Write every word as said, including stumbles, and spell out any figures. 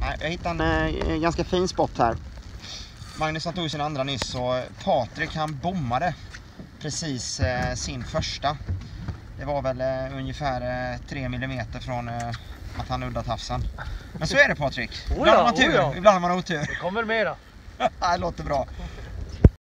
Jag hittade en eh, ganska fin spot här. Magnus han tog sin andra nyss och Patrik han bommade precis eh, sin första. Det var väl eh, ungefär eh, tre millimeter från eh, att han uddat havsen. Men så är det Patrik. Ibland har man tur, ibland har man otur. Det kommer mera. Det låter bra.